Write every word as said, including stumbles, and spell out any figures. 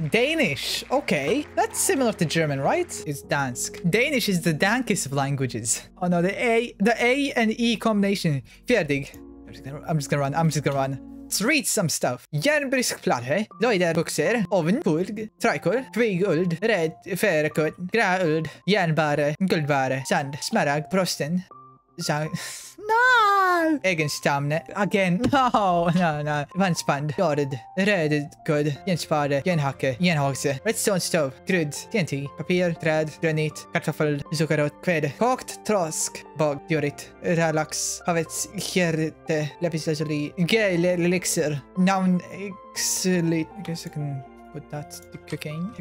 Danish. Okay. That's similar to German, right? It's Dansk. Danish is the dankest of languages. Oh no, the A, the A and E combination. Färdig. I'm just gonna, I'm just gonna run. I'm just gonna run. Let's read some stuff. Järnbriskplatte, löjderbukser, oven, pulg, trikor, kviguld, red, färekut, gräuld, järnbäre, guldbäre, sand, smaragd, prosten. Sang... No! Egenstamne. Again. No, no, no. Vanspand. Jord. Rödkud. Genspade. Genhacke. Genhagse. Redstone stove. Krydd. T N T. Papir. Träd. Granit. Kartoffel. Zuckerrot. Kväd. Kokt. Trosk. Bog. Diorit. Relax. Havets. Hjärte. Lepislöseri. Gel. Elixir. Noun. Excelit. I guess I can put that to cocaine.